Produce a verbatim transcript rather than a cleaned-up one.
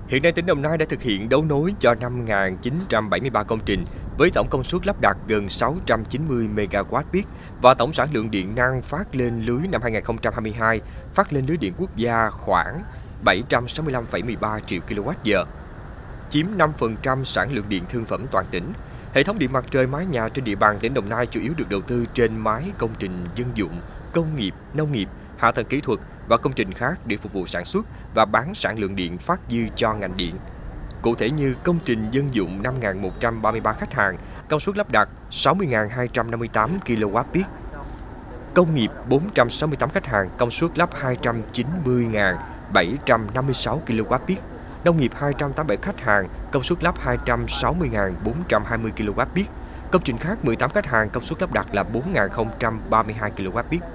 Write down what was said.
Hiện nay tỉnh Đồng Nai đã thực hiện đấu nối cho năm nghìn chín trăm bảy mươi ba công trình với tổng công suất lắp đặt gần sáu trăm chín mươi mê ga oát peak và tổng sản lượng điện năng phát lên lưới năm hai nghìn không trăm hai mươi hai phát lên lưới điện quốc gia khoảng bảy trăm sáu mươi lăm phẩy mười ba triệu ki lô oát giờ, chiếm năm phần trăm sản lượng điện thương phẩm toàn tỉnh. Hệ thống điện mặt trời mái nhà trên địa bàn tỉnh Đồng Nai chủ yếu được đầu tư trên mái công trình dân dụng, công nghiệp, nông nghiệp, hạ tầng kỹ thuật và công trình khác để phục vụ sản xuất và bán sản lượng điện phát dư cho ngành điện. Cụ thể như công trình dân dụng năm nghìn một trăm ba mươi ba khách hàng, công suất lắp đặt sáu mươi nghìn hai trăm năm mươi tám ki lô oát peak. Công nghiệp bốn trăm sáu mươi tám khách hàng, công suất lắp hai trăm chín mươi nghìn bảy trăm năm mươi sáu ki lô oát peak. Nông nghiệp hai trăm tám mươi bảy khách hàng, công suất lắp hai trăm sáu mươi nghìn bốn trăm hai mươi ki lô oát peak. Công trình khác mười tám khách hàng, công suất lắp đặt là bốn nghìn không trăm ba mươi hai ki lô oát peak.